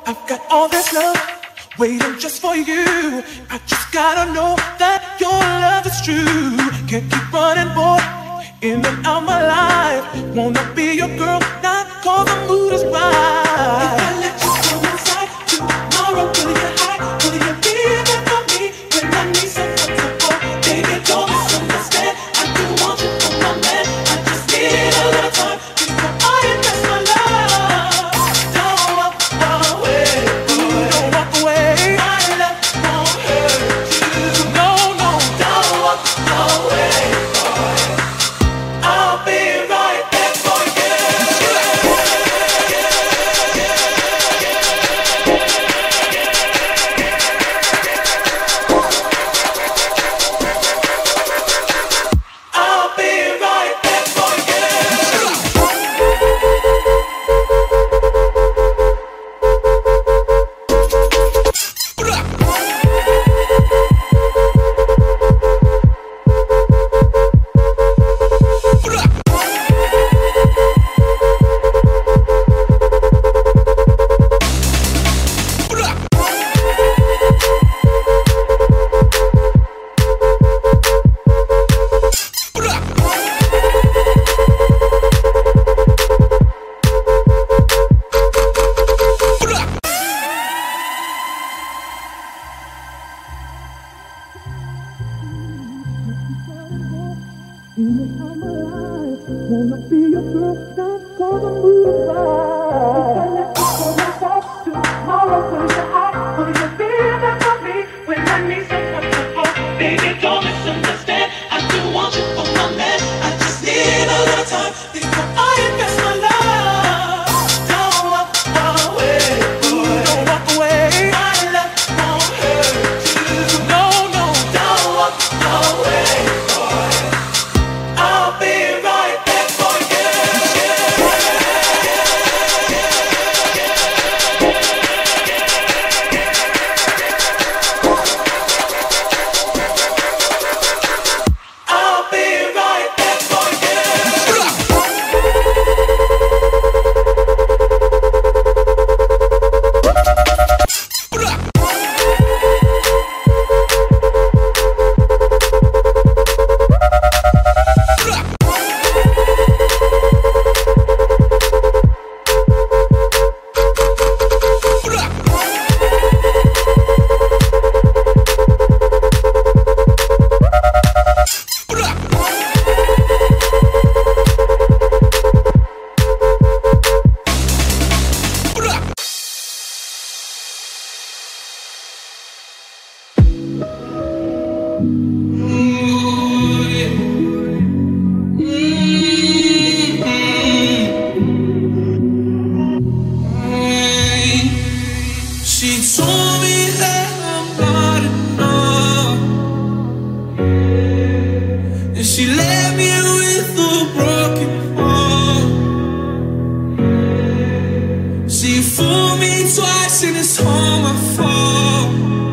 I've got all this love waiting just for you. I just gotta know that your love is true. Can't keep running, boy, in and out my life. Wanna be your girl, not 'cause the mood is right. If I let you come inside tomorrow, will you hide? Will you be there for me when I need someone to hold? Baby, don't misunderstand. I do want you for my man. I just need a little time before I invest my love. Don't walk away, don't walk away. My love won't hurt you. No, no, don't walk away, boy. I'll be right there for you. I'll be right there for you. Wanna be your girl, not 'cause the mood is right. If I let you go inside tomorrow, will you hide? Will you be there for me when I need someone to hold? Baby, don't misunderstand. I do want you for my man. I just need a little time before I invest my love. Don't walk away, boy. Don't walk away. My love won't hurt you. No, no, don't walk away, boy. I'll be right there for you. I'll be right there for you. She told me that I'm not enough, and she left me with a broken heart. She fooled me twice and it's all my fault.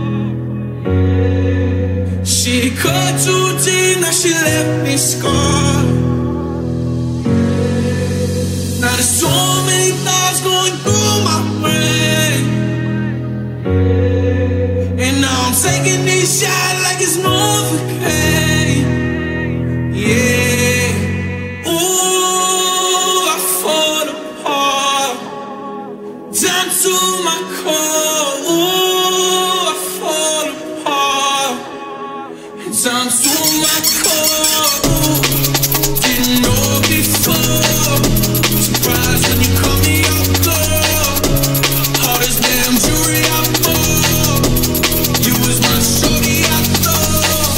She cut too deep, now she left me scarred. Now there's so many thoughts going through my brain, and now I'm taking this shot like it's Novocaine. Yeah, ooh, I fall apart, down to my core. Ooh, I fall apart, down to my core. Ooh, didn't know before. Surprised when you call me out, girl. Hardest damn jewelry I bought. You was my shorty, I thought.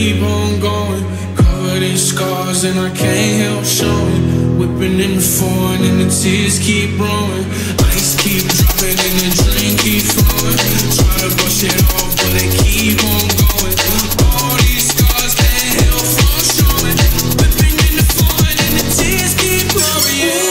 keep on going. Covered in scars and I can't help showing. Whipping in the foreign and the tears keep rolling. Ice keep dropping and the dream keep flowing. Try to brush it off but they keep on going. All these scars can't help from showing. Whipping in the foreign and the tears keep flowing. Yeah.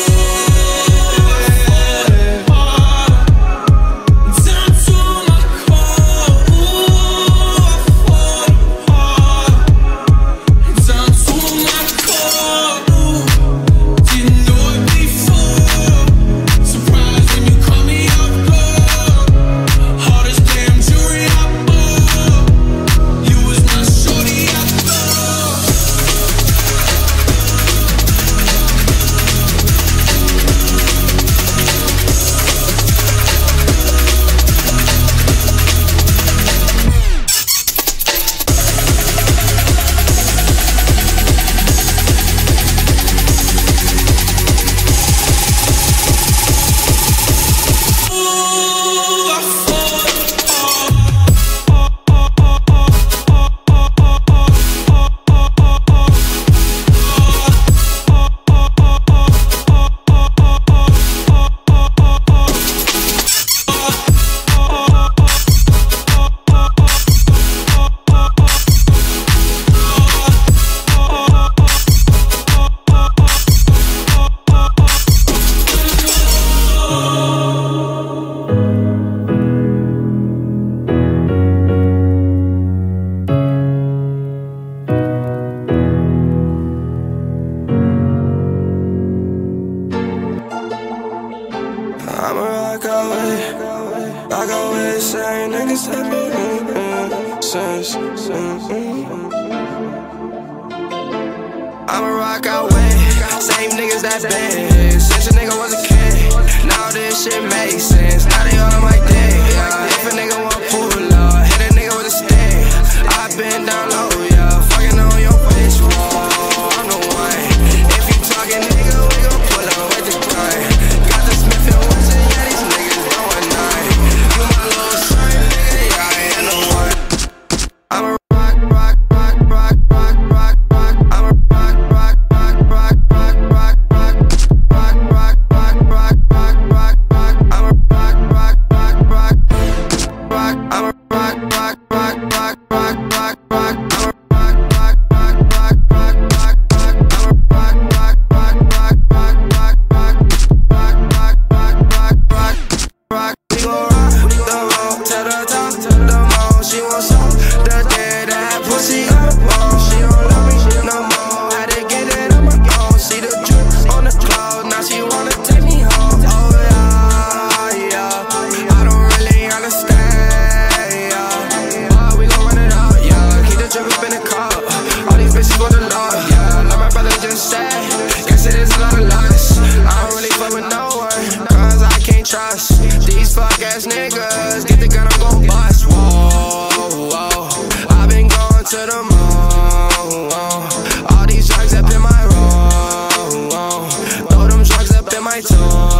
I'ma rock out with same niggas that been since a nigga was a kid. Now this shit makes sense. Now they all on my dick. If a nigga want pull up, hit a nigga with a stick. I been down low, yeah, fucking on your bitch wall. I'm the one. If you talking nigga, we gon' pull up with the gun. Got the Smith and Wesson, yeah, these niggas going nine. You my little son, nigga, yeah, I ain't the one. I'ma trust these fuck ass niggas. Get the gun, I'm gon' bust. Whoa, whoa. I've been going to the moon. All these drugs up in my room. Throw them drugs up in my tongue.